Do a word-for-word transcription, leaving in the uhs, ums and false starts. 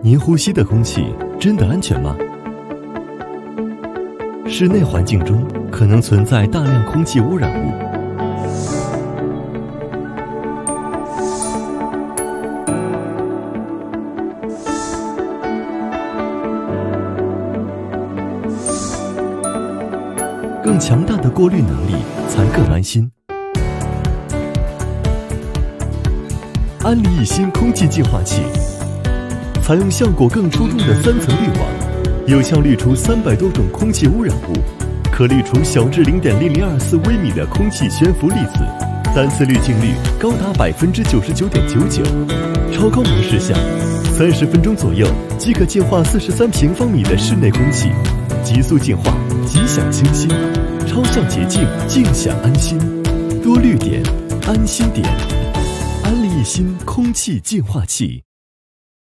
您呼吸的空气真的安全吗？室内环境中可能存在大量空气污染物，更强大的过滤能力才更安心。安利一新空气净化器，采用效果更出众的三层滤网，有效滤除三百多种空气污染物，可滤除小至零点零零二四微米的空气悬浮粒子，单次滤净率高达百分之九十九点九九。超高模式下，三十分钟左右即可净化四十三平方米的室内空气，急速净化，极享清新，超效洁净，尽享安心。多滤点，安心点。安利一新空气净化器。